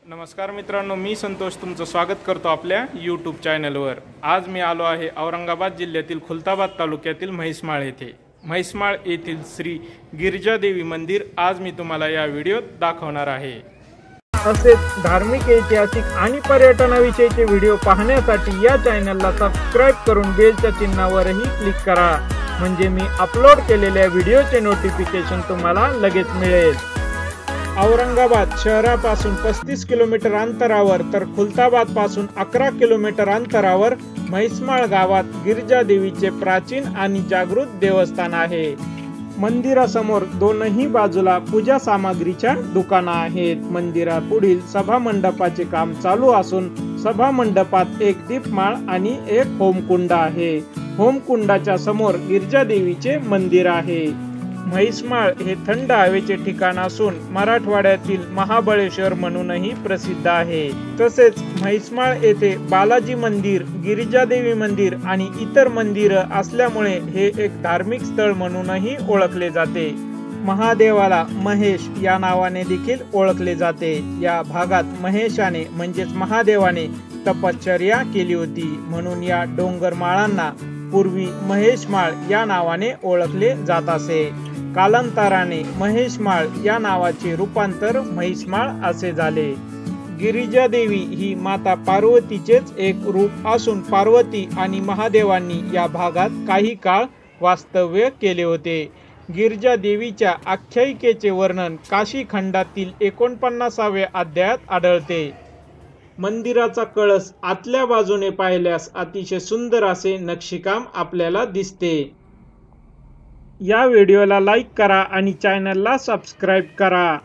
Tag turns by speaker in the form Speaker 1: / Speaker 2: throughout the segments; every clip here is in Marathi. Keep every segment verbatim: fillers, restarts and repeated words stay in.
Speaker 1: नमस्कार मित्रांनो, मी संतोष तुमचं स्वागत करतो आपल्या यूट्यूब चॅनलवर। आज मी आलो आहे औरंगाबाद जिल्ह्यातील खुलताबाद तालुक्यातील म्हैसमाळ येथे। म्हैसमाळ येथील श्री गिरिजादेवी मंदिर आज मी तुम्हाला या व्हिडिओत दाखवणार आहे।
Speaker 2: तसेच धार्मिक, ऐतिहासिक आणि पर्यटनाविषयीचे व्हिडिओ पाहण्यासाठी या चॅनलला सबस्क्राइब करून बेलच्या चिन्हावरही क्लिक करा, म्हणजे मी अपलोड केलेल्या व्हिडिओचे नोटिफिकेशन तुम्हाला लगेच मिळेल। औरंगाबाद शहरापासून पस्तीस किलोमीटर अंतरावर तर खुलताबाद पासून अकरा किलोमीटर अंतरावर म्हैसमाळ गावात गिरिजादेवीचे प्राचीन आणि जागृत देवस्थान आहे। मंदिरासमोर दोनही बाजूला पूजा सामग्रीच्या दुकानं आहेत। मंदिरापुढील सभा मंडपाचे काम चालू असून सभा मंडपात एक दीपमाळ आणि एक होमकुंड आहे। होमकुंडाच्या समोर गिरिजादेवीचे मंदिर आहे। म्हैसमाळ हे थंड हवेचे ठिकाण असून मराठवाड्यातील महाबळेश्वर म्हणूनही प्रसिद्ध आहे। तसेच म्हैसमाळ येथे बालाजी मंदिर, गिरिजादेवी मंदिर आणि इतर मंदिरं असल्यामुळे हे एक धार्मिक स्थळ म्हणूनही ओळखले जाते। महादेवाला महेश या नावाने देखील ओळखले जाते। या भागात महेशाने म्हणजेच महादेवाने तपश्चर्या केली होती, म्हणून या डोंगरमाळांना पूर्वी महेशमाळ या नावाने ओळखले जात असे। कालांतराने महेशमाळ या नावाचे रूपांतर म्हैसमाळ असे झाले। गिरिजादेवी ही माता पार्वतीचेच एक रूप असून पार्वती आणि महादेवांनी या भागात काही काळ वास्तव्य केले होते। गिरिजादेवीच्या आख्यायिकेचे वर्णन काशी खंडातील एकोणपन्नासाव्या अध्यायात आढळते। मंदिराचा कळस आतल्या बाजूने पाहिल्यास अतिशय सुंदर असे नक्षीकाम आपल्याला दिसते। या व्हिडिओला लाईक करा आणि चॅनलला सबस्क्राइब करा।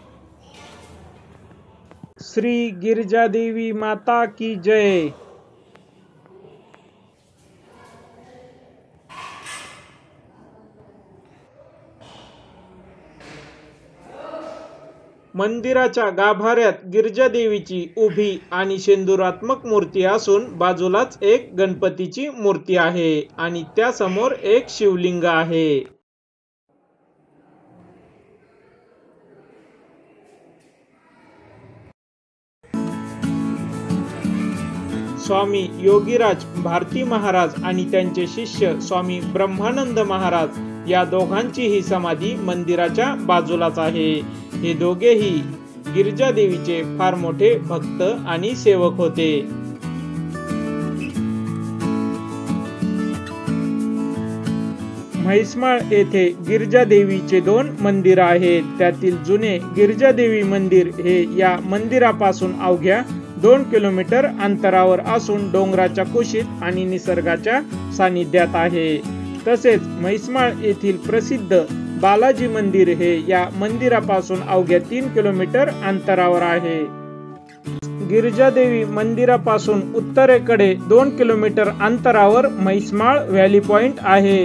Speaker 2: श्री गिरिजादेवी माता की जय। मंदिराच्या गाभाऱ्यात गिरिजादेवीची उभी आणि शेंदुरात्मक मूर्ती असून बाजूलाच एक गणपतीची मूर्ती आहे आणि त्यासमोर एक शिवलिंग आहे। स्वामी योगीराज भारती महाराज आणि त्यांचे शिष्य स्वामी ब्रह्मानंद महाराज या दोघांचीही समाधी मंदिराच्या बाजूलाच आहे। हे दोघेही गिरिजादेवीचे फार मोठे भक्त आणि सेवक होते। म्हैसमाळ येथे गिरिजादेवीचे दोन मंदिर आहेत। त्यातील जुने गिरिजादेवी मंदिर हे या मंदिरापासून अवघ्या दोन किलोमीटर अंतरावर असून डोंगराच्या कुशीत आणि निसर्गाच्या सानिध्यात आहे। तसेच म्हैसमाळ येथील प्रसिद्ध बालाजी मंदिर हे या मंदिरापासून अवघ्या तीन किलोमीटर अंतरावर आहे। गिरिजादेवी मंदिरापासून उत्तरेकडे दोन किलोमीटर अंतरावर म्हैसमाळ व्हॅली पॉइंट आहे।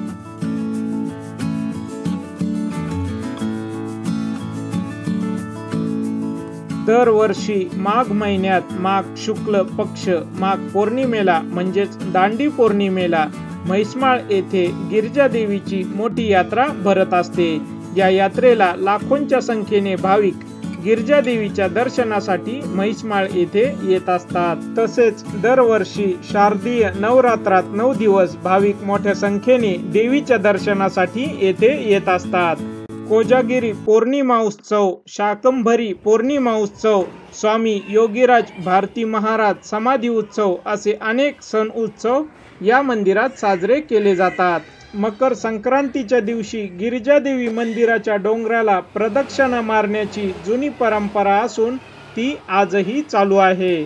Speaker 2: दरवर्षी माघ महिन्यात माघ शुक्ल पक्ष माघ पौर्णिमेला म्हणजेच दांडी पौर्णिमेला म्हैसमाळ येथे गिरिजादेवीची मोठी यात्रा भरत असते। या यात्रेला लाखोंच्या संख्येने भाविक गिरिजादेवीच्या दर्शनासाठी म्हैसमाळ येथे येत असतात। तसेच दरवर्षी शारदीय नवरात्रात नऊ दिवस भाविक मोठ्या संख्येने देवीच्या दर्शनासाठी येथे येत असतात। कोजागिरी पौर्णिमा उत्सव, शाकंभरी पौर्णिमा उत्सव, स्वामी योगीराज भारती महाराज समाधी उत्सव असे अनेक सण उत्सव या मंदिरात साजरे केले जातात। मकर संक्रांतीच्या दिवशी गिरिजादेवी मंदिराच्या डोंगराला प्रदक्षिणा मारण्याची जुनी परंपरा असून ती आजही चालू आहे।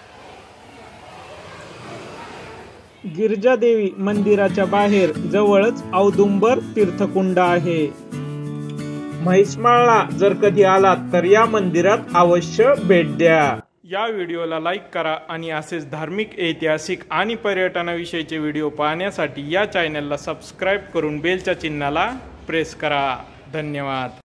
Speaker 2: गिरिजादेवी मंदिराच्या बाहेर जवळच औदुंबर तीर्थकुंड आहे। म्हैसमाळला जर कधी आलात तर या मंदिरात अवश्य भेट द्या।
Speaker 1: या व्हिडिओला लाईक करा आणि असेच धार्मिक, ऐतिहासिक आणि पर्यटनाविषयीचे व्हिडिओ पाहण्यासाठी या चॅनलला सबस्क्राइब करून बेलच्या चिन्हाला प्रेस करा। धन्यवाद।